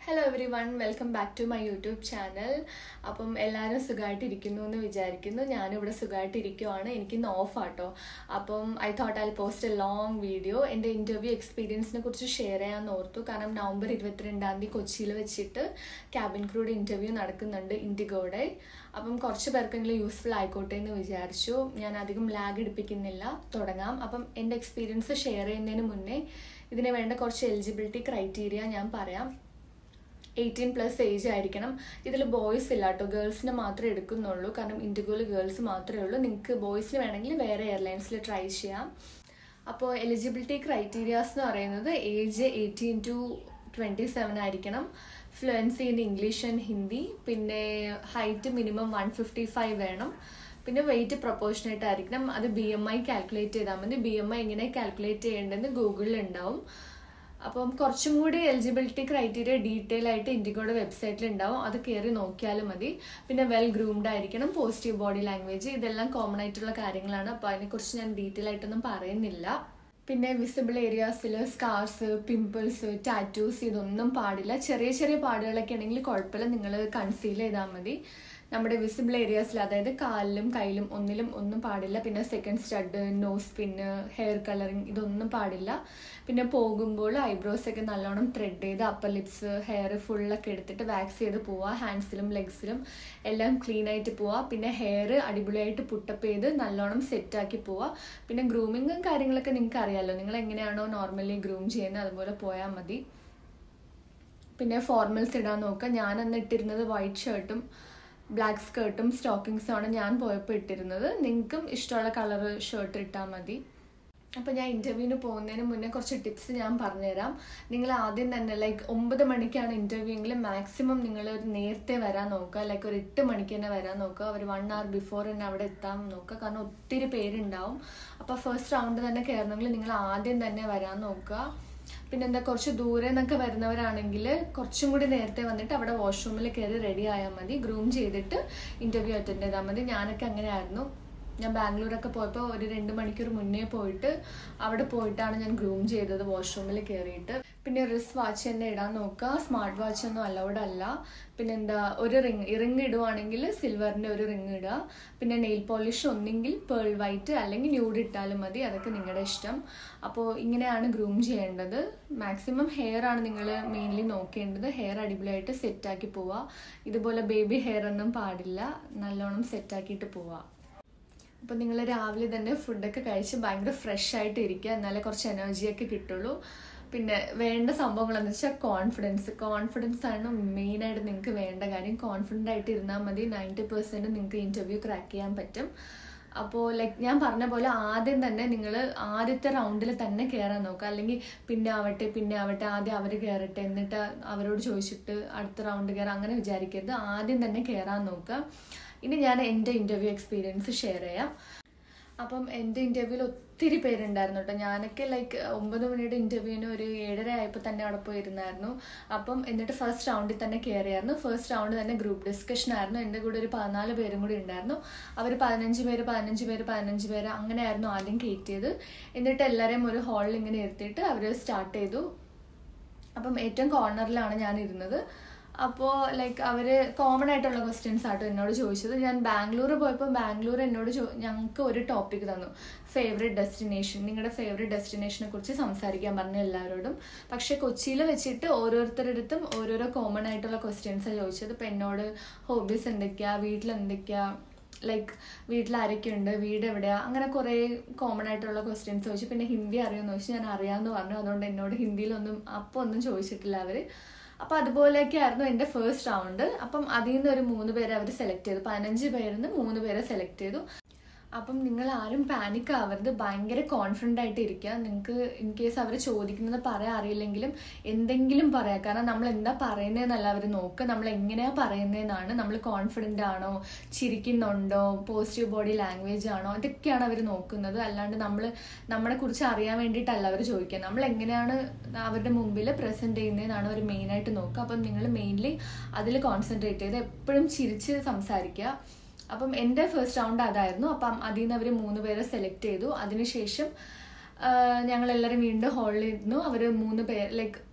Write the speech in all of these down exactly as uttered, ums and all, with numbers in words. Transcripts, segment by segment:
Hello everyone, welcome back to my YouTube channel. അപ്പം എല്ലാവരും സുഖമായിട്ട് ഇരിക്കുന്നു എന്ന് വിചാരിക്കുന്നു. ഞാനിവിടെ സുഖമായിട്ട് ഇരിക്കുവാണ്. എനിക്കിന്ന് ഓഫ് ആട്ടോ. അപ്പം I thought I post a long video എൻ്റെ ഇൻ്റർവ്യൂ എക്സ്പീരിയൻസിനെ കുറിച്ച് ഷെയർ ചെയ്യാമെന്ന് ഓർത്തു. കാരണം നവംബർ ഇരുപത്തിരണ്ടാം തീയതി കൊച്ചിയിൽ വെച്ചിട്ട് ക്യാബിൻ ക്രൂഡ് ഇൻ്റർവ്യൂ നടക്കുന്നുണ്ട് ഇൻഡിഗോയുടെ. അപ്പം കുറച്ച് പേർക്കെങ്കിലും യൂസ്ഫുൾ ആയിക്കോട്ടെ എന്ന് വിചാരിച്ചു. ഞാൻ അധികം ലാഗ് എടുപ്പിക്കുന്നില്ല, തുടങ്ങാം. അപ്പം എൻ്റെ എക്സ്പീരിയൻസ് ഷെയർ ചെയ്യുന്നതിന് മുന്നേ ഇതിന് വേണ്ട കുറച്ച് എലിജിബിലിറ്റി ക്രൈറ്റീരിയ ഞാൻ പറയാം. എയ്റ്റീൻ പ്ലസ് ഏജ് ആയിരിക്കണം. ഇതിൽ ബോയ്സ് ഇല്ല കേട്ടോ, ഗേൾസിന് മാത്രമേ എടുക്കുന്നുള്ളൂ. കാരണം ഇൻഡിഗോയിൽ ഗേൾസ് മാത്രമേ ഉള്ളൂ. നിങ്ങൾക്ക് ബോയ്സിന് വേണമെങ്കിൽ വേറെ എയർലൈൻസിൽ ട്രൈ ചെയ്യാം. അപ്പോൾ എലിജിബിലിറ്റി ക്രൈറ്റീരിയാസ് എന്ന് പറയുന്നത് age eighteen to twenty seven ആയിരിക്കണം. Fluency in English and Hindi. പിന്നെ height minimum one fifty five വേണം. പിന്നെ വെയിറ്റ് പ്രൊപ്പോർഷനേറ്റ് ആയിരിക്കണം. അത് ബി എം ഐ കാൽക്കുലേറ്റ് ചെയ്താൽ മതി. ബി എം ഐ എങ്ങനെ കാൽക്കുലേറ്റ് ചെയ്യേണ്ടതെന്ന് ഗൂഗിളിൽ ഉണ്ടാവും. അപ്പം കുറച്ചും കൂടി എലിജിബിലിറ്റി ക്രൈറ്റീരിയ ഡീറ്റെയിൽ ആയിട്ട് ഇൻഡിഗോയുടെ വെബ്സൈറ്റിൽ ഉണ്ടാവും. അത് കയറി നോക്കിയാലും മതി. പിന്നെ വെൽ ഗ്രൂംഡ് ആയിരിക്കണം, പോസിറ്റീവ് ബോഡി ലാംഗ്വേജ്, ഇതെല്ലാം കോമൺ ആയിട്ടുള്ള കാര്യങ്ങളാണ്. അപ്പോൾ അതിനെക്കുറിച്ച് ഞാൻ ഡീറ്റെയിൽ ആയിട്ടൊന്നും പറയുന്നില്ല. പിന്നെ വിസിബിൾ ഏരിയാസിൽ സ്കാർസ്, പിമ്പിൾസ്, ടാറ്റൂസ് ഇതൊന്നും പാടില്ല. ചെറിയ ചെറിയ പാടുകളൊക്കെ ആണെങ്കിൽ കുഴപ്പമില്ല, നിങ്ങൾ കൺസീൽ ചെയ്താൽ മതി. നമ്മുടെ വിസിബിൾ ഏരിയാസിൽ, അതായത് കാലിലും കയ്യിലും ഒന്നിലും ഒന്നും പാടില്ല. പിന്നെ second stud, nose pin, hair colouring ഇതൊന്നും പാടില്ല. പിന്നെ പോകുമ്പോൾ ഐബ്രോസ് ഒക്കെ നല്ലോണം ത്രെഡ് ചെയ്ത് അപ്പർ ലിപ്സ്, ഹെയർ ഫുള്ളൊക്കെ എടുത്തിട്ട് വാക്സ് ചെയ്ത് പോവുക. ഹാൻഡ്സിലും ലെഗ്സിലും എല്ലാം ക്ലീൻ ആയിട്ട് പോവുക. പിന്നെ ഹെയർ അടിപൊളിയായിട്ട് പുട്ടപ്പ് ചെയ്ത് നല്ലോണം സെറ്റാക്കി പോവുക. പിന്നെ ഗ്രൂമിങ്ങും കാര്യങ്ങളൊക്കെ നിങ്ങൾക്ക് അറിയാമല്ലോ, നിങ്ങൾ എങ്ങനെയാണോ നോർമലി ഗ്രൂം ചെയ്യുന്നത് അതുപോലെ പോയാൽ മതി. പിന്നെ ഫോർമൽസ് ഇടാൻ നോക്കുക. ഞാനന്ന് ഇട്ടിരുന്നത് വൈറ്റ് ഷർട്ടും ബ്ലാക്ക് സ്കേർട്ടും സ്റ്റോക്കിങ്സും ആണ് ഞാൻ പോയപ്പോൾ ഇട്ടിരുന്നത്. നിങ്ങൾക്കും ഇഷ്ടമുള്ള കളർ ഷർട്ട് ഇട്ടാൽ മതി. അപ്പോൾ ഞാൻ ഇൻ്റർവ്യൂവിന് പോകുന്നതിന് മുന്നേ കുറച്ച് ടിപ്സ് ഞാൻ പറഞ്ഞുതരാം. നിങ്ങൾ ആദ്യം തന്നെ ലൈക്ക് ഒമ്പത് മണിക്കാണ് ഇൻ്റർവ്യൂ എങ്കിൽ മാക്സിമം നിങ്ങൾ നേരത്തെ വരാൻ നോക്കുക. ലൈക്ക് ഒരു എട്ട് മണിക്ക് തന്നെ വരാൻ നോക്കുക. ഒരു വൺ അവർ ബിഫോർ തന്നെ അവിടെ എത്താൻ നോക്കുക. കാരണം ഒത്തിരി പേരുണ്ടാവും. അപ്പോൾ ഫസ്റ്റ് റൗണ്ട് തന്നെ കയറണമെങ്കിൽ നിങ്ങൾ ആദ്യം തന്നെ വരാൻ നോക്കുക. പിന്നെ എന്താ, കുറച്ച് ദൂരെ നിന്നൊക്കെ വരുന്നവരാണെങ്കിൽ കുറച്ചും കൂടി നേരത്തെ വന്നിട്ട് അവിടെ വാഷ്റൂമിൽ കയറി റെഡി ആയാൽ മതി. ഗ്രൂം ചെയ്തിട്ട് ഇൻ്റർവ്യൂ അറ്റൻഡ് ചെയ്താൽ മതി. ഞാനൊക്കെ അങ്ങനെയായിരുന്നു. ഞാൻ ബാംഗ്ലൂരൊക്കെ പോയപ്പോൾ ഒരു രണ്ട് മണിക്കൂർ മുന്നേ പോയിട്ട് അവിടെ പോയിട്ടാണ് ഞാൻ ഗ്രൂം ചെയ്തത് വാഷ്റൂമിൽ കയറിയിട്ട്. പിന്നെ റിസ്റ്റ് വാച്ച് തന്നെ ഇടാൻ നോക്കുക. സ്മാർട്ട് വാച്ച് ഒന്നും അലൗഡ് അല്ല. പിന്നെ എന്താ, ഒരു റിങ് റിങ് ഇടുവാണെങ്കിൽ സിൽവറിൻ്റെ ഒരു റിങ് ഇടുക. പിന്നെ നെയിൽ പോളിഷ് ഒന്നെങ്കിൽ പേൾ വൈറ്റ് അല്ലെങ്കിൽ ന്യൂഡ് ഇട്ടാലും മതി, അതൊക്കെ നിങ്ങളുടെ ഇഷ്ടം. അപ്പോൾ ഇങ്ങനെയാണ് ഗ്രൂം ചെയ്യേണ്ടത്. മാക്സിമം ഹെയർ ആണ് നിങ്ങൾ മെയിൻലി നോക്കേണ്ടത്. ഹെയർ അടിപൊളിയായിട്ട് സെറ്റാക്കി പോവുക. ഇതുപോലെ ബേബി ഹെയർ ഒന്നും പാടില്ല, നല്ലോണം സെറ്റാക്കിയിട്ട് പോവുക. അപ്പോൾ നിങ്ങൾ രാവിലെ തന്നെ ഫുഡൊക്കെ കഴിച്ച് ഭയങ്കര ഫ്രഷ് ആയിട്ട് ഇരിക്കുക, എന്നാലേ കുറച്ച് എനർജിയൊക്കെ കിട്ടുള്ളൂ. പിന്നെ വേണ്ട സംഭവങ്ങളെന്ന് വെച്ചാൽ കോൺഫിഡൻസ് കോൺഫിഡൻസ് ആണ് മെയിനായിട്ട് നിങ്ങൾക്ക് വേണ്ട കാര്യം. കോൺഫിഡൻ്റ് ആയിട്ട് ഇരുന്നാൽ മതി. നയൻറ്റി പെർസെൻറ്റ് നിങ്ങൾക്ക് ഇൻ്റർവ്യൂ ക്രാക്ക് ചെയ്യാൻ പറ്റും. അപ്പോൾ ലൈക്ക് ഞാൻ പറഞ്ഞ പോലെ ആദ്യം തന്നെ നിങ്ങൾ ആദ്യത്തെ റൗണ്ടിൽ തന്നെ കയറാൻ നോക്കുക. അല്ലെങ്കിൽ പിന്നെ ആവട്ടെ പിന്നെ ആവട്ടെ ആദ്യം അവർ കയറട്ടെ എന്നിട്ട് അവരോട് ചോദിച്ചിട്ട് അടുത്ത റൗണ്ട് കയറാം, അങ്ങനെ വിചാരിക്കരുത്. ആദ്യം തന്നെ കയറാൻ നോക്കുക. ഇനി ഞാൻ എൻ്റെ ഇൻ്റർവ്യൂ എക്സ്പീരിയൻസ് ഷെയർ ചെയ്യാം. അപ്പം എൻ്റെ ഇൻ്റർവ്യൂവിൽ ഒത്തിരി പേരുണ്ടായിരുന്നു കേട്ടോ. ഞാനൊക്കെ ലൈക്ക് ഒമ്പത് മണിയുടെ ഇൻ്റർവ്യൂവിന് ഒരു ഏഴര ആയപ്പോൾ തന്നെ അവിടെ പോയിരുന്നായിരുന്നു. അപ്പം എന്നിട്ട് ഫസ്റ്റ് റൗണ്ടിൽ തന്നെ കയറിയായിരുന്നു. ഫസ്റ്റ് റൗണ്ട് തന്നെ ഗ്രൂപ്പ് ഡിസ്കഷൻ ആയിരുന്നു. എൻ്റെ കൂടെ ഒരു പതിനാല് പേരും കൂടി ഉണ്ടായിരുന്നു. അവർ പതിനഞ്ച് പേര് പതിനഞ്ച് പേര് പതിനഞ്ച് പേര് അങ്ങനെയായിരുന്നു ആദ്യം കയറ്റിയത്. എന്നിട്ട് എല്ലാവരെയും ഒരു ഹാളിൽ ഇങ്ങനെ ഇരുത്തിയിട്ട് അവർ സ്റ്റാർട്ട് ചെയ്തു. അപ്പം ഏറ്റവും കോർണറിലാണ് ഞാൻ ഇരുന്നത്. അപ്പോൾ ലൈക്ക് അവർ കോമൺ ആയിട്ടുള്ള ക്വസ്റ്റ്യൻസ് ആട്ടോ എന്നോട് ചോദിച്ചത്. ഞാൻ ബാംഗ്ലൂർ പോയപ്പോൾ ബാംഗ്ലൂർ എന്നോട് ചോ ഞങ്ങൾക്ക് ഒരു ടോപ്പിക് തന്നു, ഫേവറേറ്റ് ഡെസ്റ്റിനേഷൻ. നിങ്ങളുടെ ഫേവറേറ്റ് ഡെസ്റ്റിനേഷനെ കുറിച്ച് സംസാരിക്കാൻ പറഞ്ഞു എല്ലാവരോടും. പക്ഷേ കൊച്ചിയിൽ വെച്ചിട്ട് ഓരോരുത്തരടുത്തും ഓരോരോ കോമൺ ആയിട്ടുള്ള ക്വസ്റ്റ്യൻസാണ് ചോദിച്ചത്. ഇപ്പോൾ എന്നോട് ഹോബീസ് എന്തൊക്കെയാണ്, വീട്ടിലെന്തൊക്കെയാ, ലൈക്ക് വീട്ടിൽ ആരൊക്കെയുണ്ട്, വീട് എവിടെയാണ്, അങ്ങനെ കുറേ കോമൺ ആയിട്ടുള്ള ക്വസ്റ്റ്യൻസ് ചോദിച്ചു. പിന്നെ ഹിന്ദി അറിയുമെന്ന് ചോദിച്ചു. ഞാൻ അറിയാമെന്ന് പറഞ്ഞു. അതുകൊണ്ട് എന്നോട് ഹിന്ദിയിലൊന്നും അപ്പോൾ ഒന്നും ചോദിച്ചിട്ടില്ല അവർ. അപ്പോൾ അതുപോലെയൊക്കെ ആയിരുന്നു എൻ്റെ ഫസ്റ്റ് റൗണ്ട്. അപ്പം അതിൽ നിന്ന് ഒരു മൂന്ന് പേരെ അവർ സെലക്ട് ചെയ്തു. പതിനഞ്ച് പേരിൽ നിന്ന് മൂന്ന് പേരെ സെലക്ട് ചെയ്തു. അപ്പം നിങ്ങൾ ആരും പാനിക് ആവരുത്, ഭയങ്കര കോൺഫിഡൻ്റ് ആയിട്ട് ഇരിക്കുക. നിങ്ങൾക്ക് ഇൻ കേസ് അവർ ചോദിക്കുന്നത് പറയാൻ അറിയില്ലെങ്കിലും എന്തെങ്കിലും പറയാം. കാരണം നമ്മൾ എന്താ പറയുന്നതെന്നല്ല അവർ നോക്കുക, നമ്മൾ എങ്ങനെയാണ് പറയുന്നതെന്നാണ്. നമ്മൾ കോൺഫിഡൻ്റ് ആണോ, ചിരിക്കുന്നുണ്ടോ, പോസിറ്റീവ് ബോഡി ലാംഗ്വേജ് ആണോ, ഇതൊക്കെയാണ് അവർ നോക്കുന്നത്. അല്ലാണ്ട് നമ്മൾ നമ്മളെ കുറിച്ച് അറിയാൻ വേണ്ടിയിട്ടല്ല അവർ ചോദിക്കുക. നമ്മൾ എങ്ങനെയാണ് അവരുടെ മുമ്പിൽ പ്രസൻറ്റ് ചെയ്യുന്നതെന്നാണ് അവർ മെയിനായിട്ട് നോക്കുക. അപ്പം നിങ്ങൾ മെയിൻലി അതിൽ കോൺസെൻട്രേറ്റ് ചെയ്ത് എപ്പോഴും ചിരിച്ച് സംസാരിക്കുക. അപ്പം എൻ്റെ ഫസ്റ്റ് റൗണ്ട് അതായിരുന്നു. അപ്പം അതിൽ നിന്ന് അവർ മൂന്ന് പേരെ സെലക്ട് ചെയ്തു. അതിനുശേഷം ഞങ്ങളെല്ലാവരും വീണ്ടും ഹാളിൽ ഇരുന്നു. അവർ മൂന്ന് പേർ ലൈക്ക്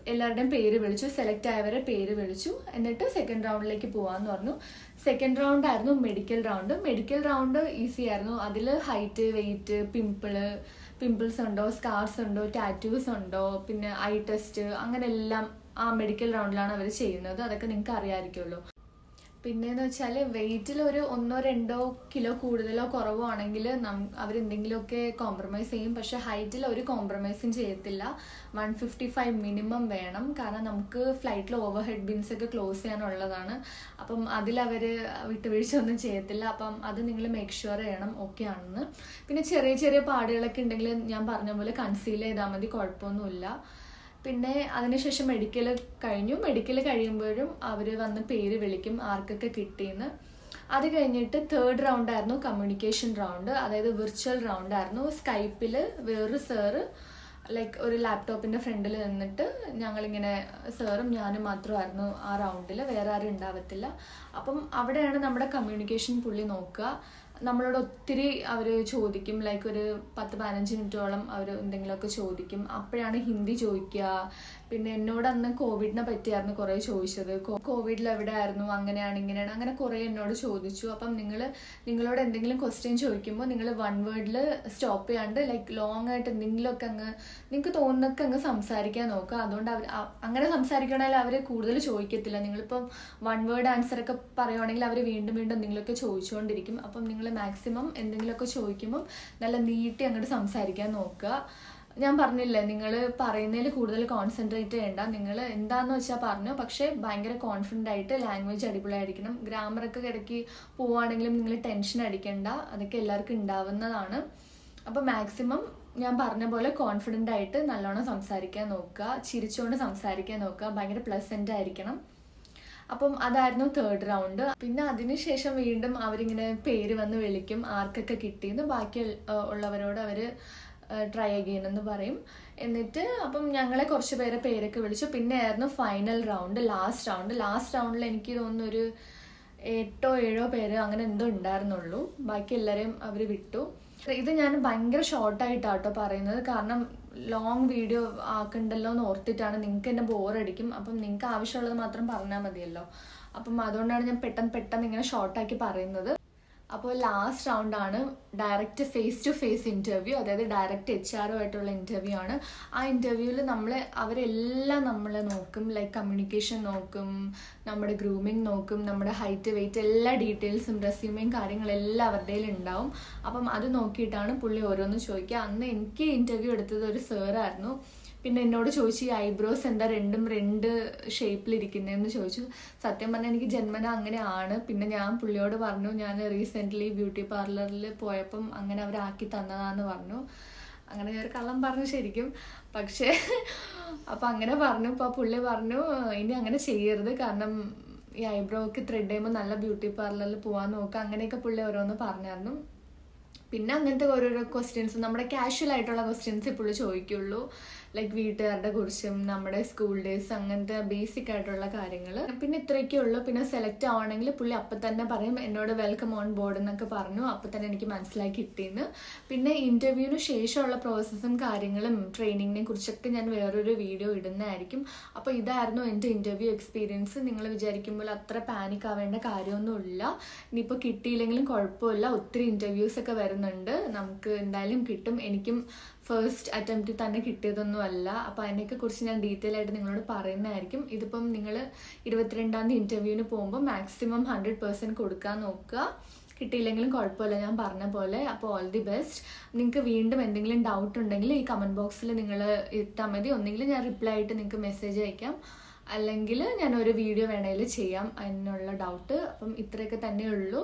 എല്ലാവരുടെയും പേര് വിളിച്ചു, സെലക്ട് ആയവരെ പേര് വിളിച്ചു. എന്നിട്ട് സെക്കൻഡ് റൗണ്ടിലേക്ക് പോകാമെന്ന് പറഞ്ഞു. സെക്കൻഡ് റൗണ്ട് ആയിരുന്നു medical round. Medical round easy ആയിരുന്നു. അതിൽ ഹൈറ്റ്, വെയിറ്റ്, പിമ്പിള് പിമ്പിൾസ് ഉണ്ടോ, സ്കാർസ് ഉണ്ടോ, ടാറ്റൂസ് ഉണ്ടോ, പിന്നെ ഐ ടെസ്റ്റ്, അങ്ങനെ എല്ലാം ആ മെഡിക്കൽ റൗണ്ടിലാണ് അവർ ചെയ്യുന്നത്. അതൊക്കെ നിങ്ങൾക്ക് അറിയാമായിരിക്കുമല്ലോ. പിന്നെയെന്ന് വെച്ചാൽ വെയിറ്റിൽ ഒരു ഒന്നോ രണ്ടോ കിലോ കൂടുതലോ കുറവോ ആണെങ്കിൽ നം അവരെന്തെങ്കിലുമൊക്കെ കോംപ്രമൈസ് ചെയ്യും. പക്ഷേ ഹൈറ്റിൽ ഒരു കോംപ്രമൈസും ചെയ്യത്തില്ല. വൺ ഫിഫ്റ്റി ഫൈവ് മിനിമം വേണം. കാരണം നമുക്ക് ഫ്ലൈറ്റിൽ ഓവർ ഹെഡ് ബിൻസ് ഒക്കെ ക്ലോസ് ചെയ്യാനുള്ളതാണ്. അപ്പം അതിലവർ വിട്ടുവീഴ്ച ഒന്നും ചെയ്യത്തില്ല. അപ്പം അത് നിങ്ങൾ മേക്ക് ഷുവർ ചെയ്യണം ഓക്കെ ആണെന്ന്. പിന്നെ ചെറിയ ചെറിയ പാടുകളൊക്കെ ഉണ്ടെങ്കിൽ ഞാൻ പറഞ്ഞ പോലെ കൺസീൽ ചെയ്താൽ മതി, കുഴപ്പമൊന്നുമില്ല. പിന്നെ അതിനുശേഷം മെഡിക്കൽ കഴിഞ്ഞു. മെഡിക്കൽ കഴിയുമ്പോഴും അവർ വന്ന് പേര് വിളിക്കും ആർക്കൊക്കെ കിട്ടിയെന്ന്. അത് കഴിഞ്ഞിട്ട് തേർഡ് റൗണ്ട് ആയിരുന്നു കമ്മ്യൂണിക്കേഷൻ റൗണ്ട്, അതായത് വിർച്വൽ റൗണ്ട് ആയിരുന്നു. സ്കൈപ്പിൽ വേറൊരു സാറ് ലൈക്ക് ഒരു ലാപ്ടോപ്പിൻ്റെ ഫ്രണ്ടിൽ നിന്നിട്ട് ഞങ്ങളിങ്ങനെ സാറും ഞാനും മാത്രമായിരുന്നു ആ റൗണ്ടിൽ, വേറെ ആരും ഉണ്ടാവത്തില്ല. അപ്പം അവിടെയാണ് നമ്മുടെ കമ്മ്യൂണിക്കേഷൻ പുള്ളി നോക്കുക. നമ്മളോട് ഒത്തിരി അവർ ചോദിക്കും, ലൈക്ക് ഒരു പത്ത് പതിനഞ്ച് മിനിറ്റോളം അവർ എന്തെങ്കിലുമൊക്കെ ചോദിക്കും. അപ്പോഴാണ് ഹിന്ദി ചോദിക്കുക. പിന്നെ എന്നോട് അന്ന് കോവിഡിനെ പറ്റിയായിരുന്നു കുറേ ചോദിച്ചത്. കോവിഡിൽ എവിടെ ആയിരുന്നു, അങ്ങനെയാണ് ഇങ്ങനെയാണ്, അങ്ങനെ കുറേ എന്നോട് ചോദിച്ചു. അപ്പം നിങ്ങൾ നിങ്ങളോട് എന്തെങ്കിലും ക്വസ്റ്റ്യൻ ചോദിക്കുമ്പോൾ നിങ്ങൾ വൺ വേർഡിൽ സ്റ്റോപ്പ് ചെയ്യാണ്ട് ലൈക്ക് ലോങ് ആയിട്ട് എന്തെങ്കിലുമൊക്കെ അങ്ങ് നിങ്ങൾക്ക് തോന്നുന്നൊക്കെ അങ്ങ് സംസാരിക്കാൻ നോക്കുക. അതുകൊണ്ട് അവർ അങ്ങനെ സംസാരിക്കണമെങ്കിൽ അവർ കൂടുതൽ ചോദിക്കത്തില്ല. നിങ്ങളിപ്പം വൺ വേർഡ് ആൻസറൊക്കെ പറയുവാണെങ്കിൽ അവർ വീണ്ടും വീണ്ടും എന്തെങ്കിലുമൊക്കെ ചോദിച്ചുകൊണ്ടിരിക്കും. അപ്പം നിങ്ങൾ മാക്സിമം എന്തെങ്കിലുമൊക്കെ ചോദിക്കുമ്പം നല്ല നീട്ടി അങ്ങോട്ട് സംസാരിക്കാൻ നോക്കുക. ഞാൻ പറഞ്ഞില്ലേ, നിങ്ങൾ പറയുന്നതിൽ കൂടുതൽ കോൺസെൻട്രേറ്റ് ചെയ്യേണ്ട. നിങ്ങൾ എന്താണെന്ന് വെച്ചാൽ പറഞ്ഞു, പക്ഷേ ഭയങ്കര കോൺഫിഡൻ്റ് ആയിട്ട് ലാംഗ്വേജ് അടിപൊളിയായിരിക്കണം. ഗ്രാമറൊക്കെ ഇടയ്ക്ക് പോവുകയാണെങ്കിലും നിങ്ങൾ ടെൻഷൻ അടിക്കേണ്ട, അതൊക്കെ എല്ലാവർക്കും ഉണ്ടാവുന്നതാണ്. അപ്പോൾ മാക്സിമം ഞാൻ പറഞ്ഞ പോലെ കോൺഫിഡൻ്റ് ആയിട്ട് നല്ലോണം സംസാരിക്കാൻ നോക്കുക, ചിരിച്ചുകൊണ്ട് സംസാരിക്കാൻ നോക്കുക, ഭയങ്കര പ്ലസൻ്റ് ആയിരിക്കണം. അപ്പം അതായിരുന്നു തേർഡ് റൗണ്ട്. പിന്നെ അതിനുശേഷം വീണ്ടും അവരിങ്ങനെ പേര് വന്ന് വിളിക്കും ആർക്കൊക്കെ കിട്ടിയെന്ന്. ബാക്കി ഉള്ളവരോട് അവർ ട്രൈ അഗെയിൻ എന്ന് പറയും. എന്നിട്ട് അപ്പം ഞങ്ങളെ കുറച്ച് പേരെ പേരൊക്കെ വിളിച്ചു. പിന്നെ ആയിരുന്നു final round, last round. Last റൗണ്ടിൽ എനിക്ക് തോന്നുന്നു ഒരു എട്ടോ ഏഴോ പേര് അങ്ങനെ എന്തോ ഉണ്ടായിരുന്നുള്ളൂ. ബാക്കി എല്ലാവരെയും അവർ വിട്ടു. ഇത് ഞാൻ ഭയങ്കര ഷോർട്ടായിട്ടാട്ടോ പറയുന്നത്, കാരണം ലോങ് വീഡിയോ ആക്കണ്ടല്ലോ എന്ന് ഓർത്തിട്ടാണ്. നിങ്ങൾക്ക് എന്നെ ബോറടിക്കും. അപ്പം നിങ്ങൾക്ക് ആവശ്യമുള്ളത് മാത്രം പറഞ്ഞാൽ മതിയല്ലോ. അപ്പം അതുകൊണ്ടാണ് ഞാൻ പെട്ടെന്ന് പെട്ടെന്ന് ഇങ്ങനെ ഷോർട്ടാക്കി പറയുന്നത്. അപ്പോൾ ലാസ്റ്റ് റൗണ്ടാണ് direct face to face interview, അതായത് ഡയറക്റ്റ് എച്ച് ആർ ഒ ആയിട്ടുള്ള ഇൻ്റർവ്യൂ ആണ്. ആ ഇൻ്റർവ്യൂവിൽ നമ്മൾ അവരെല്ലാം നമ്മളെ നോക്കും, ലൈക്ക് കമ്മ്യൂണിക്കേഷൻ നോക്കും, നമ്മുടെ ഗ്രൂമിങ് നോക്കും, നമ്മുടെ ഹൈറ്റ്, വെയിറ്റ്, എല്ലാ ഡീറ്റെയിൽസും റെസ്യൂമെയും കാര്യങ്ങളെല്ലാം അവരുടെ ഉണ്ടാവും. അപ്പം അത് നോക്കിയിട്ടാണ് പുള്ളി ഓരോന്ന് ചോദിക്കുക. അന്ന് എനിക്ക് ഇൻ്റർവ്യൂ എടുത്തത് ഒരു സാറായിരുന്നു. പിന്നെ എന്നോട് ചോദിച്ചു ഈ ഐബ്രോസ് എന്താ രണ്ടും രണ്ട് ഷേപ്പിലിരിക്കുന്നതെന്ന് ചോദിച്ചു. സത്യം പറഞ്ഞാൽ എനിക്ക് ജന്മന അങ്ങനെയാണ്. പിന്നെ ഞാൻ പുള്ളിയോട് പറഞ്ഞു ഞാൻ റീസെൻ്റ്ലി ബ്യൂട്ടി പാർലറിൽ പോയപ്പം അങ്ങനെ അവരാക്കി തന്നതാന്ന് പറഞ്ഞു. അങ്ങനെ ഞാൻ ഒരു കള്ളം പറഞ്ഞു ശരിക്കും, പക്ഷേ അപ്പം അങ്ങനെ പറഞ്ഞു. അപ്പോൾ പുള്ളി പറഞ്ഞു ഇനി അങ്ങനെ ചെയ്യരുത്, കാരണം ഈ ഐബ്രോക്ക് ത്രെഡ് ചെയ്യുമ്പോൾ നല്ല ബ്യൂട്ടി പാർലറിൽ പോകാൻ നോക്കുക, അങ്ങനെയൊക്കെ പുള്ളി ഓരോന്ന് പറഞ്ഞായിരുന്നു. പിന്നെ അങ്ങനത്തെ ഓരോരോ ക്വസ്റ്റ്യൻസ്, നമ്മുടെ കാഷ്വൽ ആയിട്ടുള്ള ക്വസ്റ്റ്യൻസ് പുള്ളി ചോദിക്കുള്ളൂ, ലൈക്ക് വീട്ടുകാരുടെ കുറിച്ചും നമ്മുടെ സ്കൂൾ ഡേയ്സ്, അങ്ങനത്തെ ബേസിക് ആയിട്ടുള്ള കാര്യങ്ങൾ. പിന്നെ ഇത്രയൊക്കെ ഉള്ളൂ. പിന്നെ സെലക്ട് ആവണമെങ്കിൽ പുള്ളി അപ്പം തന്നെ പറയും എന്നോട് വെൽക്കം ഓൺ ബോർഡ് എന്നൊക്കെ പറഞ്ഞു. അപ്പം തന്നെ എനിക്ക് മനസ്സിലാക്കി കിട്ടിയെന്ന്. പിന്നെ ഇൻ്റർവ്യൂവിന് ശേഷമുള്ള പ്രോസസ്സും കാര്യങ്ങളും ട്രെയിനിങ്ങിനെ കുറിച്ചൊക്കെ ഞാൻ വേറൊരു വീഡിയോ ഇടുന്നതായിരിക്കും. അപ്പോൾ ഇതായിരുന്നു എൻ്റെ ഇൻ്റർവ്യൂ എക്സ്പീരിയൻസ്. നിങ്ങൾ വിചാരിക്കുമ്പോൾ അത്ര പാനിക് ആവേണ്ട കാര്യമൊന്നുമില്ല. ഇനിയിപ്പോൾ കിട്ടിയില്ലെങ്കിലും കുഴപ്പമില്ല, ഒത്തിരി ഇൻ്റർവ്യൂസൊക്കെ വരുന്നുണ്ട്, നമുക്ക് എന്തായാലും കിട്ടും. എനിക്കും ഫസ്റ്റ് അറ്റംപ്റ്റിൽ തന്നെ കിട്ടിയതൊന്നും അല്ല. അപ്പോൾ അതിനെയൊക്കെ കുറിച്ച് ഞാൻ ഡീറ്റെയിൽ ആയിട്ട് നിങ്ങളോട് പറയുന്നതായിരിക്കും. ഇതിപ്പം നിങ്ങൾ ഇരുപത്തിരണ്ടാം തീയതി ഇൻ്റർവ്യൂവിന് പോകുമ്പോൾ മാക്സിമം ഹൺഡ്രഡ് പെർസെൻറ്റ് കൊടുക്കാൻ നോക്കുക. കിട്ടിയില്ലെങ്കിലും കുഴപ്പമില്ല, ഞാൻ പറഞ്ഞ പോലെ. അപ്പോൾ ഓൾ ദി ബെസ്റ്റ്. നിങ്ങൾക്ക് വീണ്ടും എന്തെങ്കിലും ഡൗട്ട് ഉണ്ടെങ്കിൽ ഈ കമൻറ്റ് ബോക്സിൽ നിങ്ങൾ ഇട്ടാൽ മതി. ഒന്നെങ്കിൽ ഞാൻ റിപ്ലൈ ആയിട്ട് നിങ്ങൾക്ക് മെസ്സേജ് അയക്കാം, അല്ലെങ്കിൽ ഞാൻ ഒരു വീഡിയോ വേണമെങ്കിൽ ചെയ്യാം അതിനുള്ള ഡൗട്ട്. അപ്പം ഇത്രയൊക്കെ തന്നെ ഉള്ളൂ.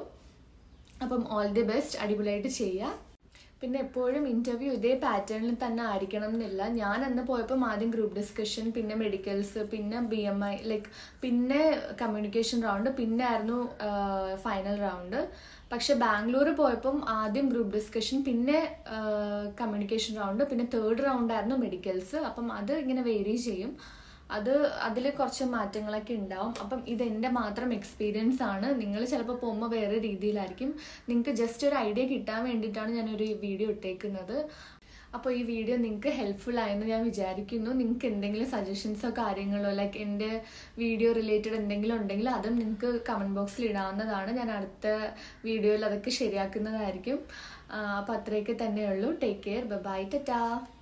അപ്പം ഓൾ ദി ബെസ്റ്റ്, അടിപൊളിയായിട്ട് ചെയ്യുക. പിന്നെ എപ്പോഴും ഇൻ്റർവ്യൂ ഇതേ പാറ്റേണിൽ തന്നെ ആയിരിക്കണം എന്നില്ല. ഞാൻ അന്ന് പോയപ്പം ആദ്യം ഗ്രൂപ്പ് ഡിസ്കഷൻ, പിന്നെ മെഡിക്കൽസ്, പിന്നെ ബി എം ഐ, ലൈക്ക് പിന്നെ കമ്മ്യൂണിക്കേഷൻ റൗണ്ട്, പിന്നെ ആയിരുന്നു ഫൈനൽ റൗണ്ട്. പക്ഷെ ബാംഗ്ലൂർ പോയപ്പം ആദ്യം ഗ്രൂപ്പ് ഡിസ്കഷൻ, പിന്നെ കമ്മ്യൂണിക്കേഷൻ റൗണ്ട്, പിന്നെ തേർഡ് റൗണ്ട് ആയിരുന്നു മെഡിക്കൽസ്. അപ്പം അത് ഇങ്ങനെ വേരി ചെയ്യും, അത് അതിൽ കുറച്ച് മാറ്റങ്ങളൊക്കെ ഉണ്ടാവും. അപ്പം ഇതെൻ്റെ മാത്രം എക്സ്പീരിയൻസ് ആണ്. നിങ്ങൾ ചിലപ്പോൾ പോകുമ്പോൾ വേറെ രീതിയിലായിരിക്കും. നിങ്ങൾക്ക് ജസ്റ്റ് ഒരു ഐഡിയ കിട്ടാൻ വേണ്ടിയിട്ടാണ് ഞാനൊരു വീഡിയോ ഇട്ടേക്കുന്നത്. അപ്പോൾ ഈ വീഡിയോ നിങ്ങൾക്ക് ഹെൽപ്ഫുൾ ആയെന്ന് ഞാൻ വിചാരിക്കുന്നു. നിങ്ങൾക്ക് എന്തെങ്കിലും സജഷൻസോ കാര്യങ്ങളോ ലൈക്ക് എൻ്റെ വീഡിയോ റിലേറ്റഡ് എന്തെങ്കിലും ഉണ്ടെങ്കിൽ അതും നിങ്ങൾക്ക് കമൻറ്റ് ബോക്സിൽ ഇടാവുന്നതാണ്. ഞാൻ അടുത്ത വീഡിയോയിൽ അതൊക്കെ ശരിയാക്കുന്നതായിരിക്കും. അപ്പോൾ അത്രയൊക്കെ തന്നെയുള്ളൂ. Take care. ബൈ ടാറ്റാ.